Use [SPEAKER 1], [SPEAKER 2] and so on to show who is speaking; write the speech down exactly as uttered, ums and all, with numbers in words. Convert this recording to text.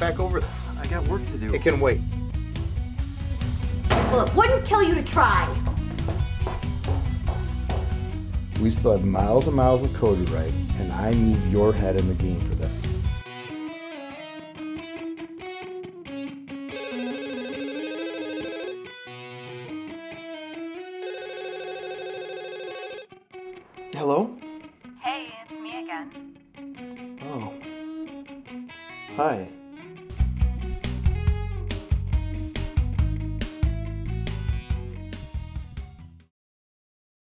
[SPEAKER 1] back over there.
[SPEAKER 2] I got work to do.
[SPEAKER 1] It can wait.
[SPEAKER 3] Well, it wouldn't kill you to try.
[SPEAKER 4] We still have miles and miles of code to write, and I need your head in the game for this.
[SPEAKER 5] Hello?
[SPEAKER 6] Hey, it's me again.
[SPEAKER 5] Oh. Hi.